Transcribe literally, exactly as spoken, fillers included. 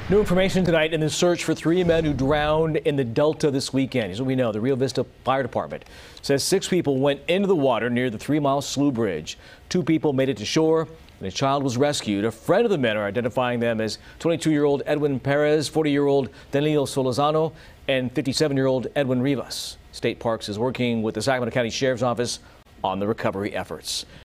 New information tonight in the search for three men who drowned in the Delta this weekend. Here's what we know. The Rio Vista Fire Department says six people went into the water near the Three Mile Slough Bridge. Two people made it to shore and a child was rescued. A friend of the men are identifying them as twenty-two-year-old Edwin Perez, forty-year-old Danilo Solorzano, and fifty-seven-year-old Edwin Rivas. State Parks is working with the Sacramento County Sheriff's Office on the recovery efforts.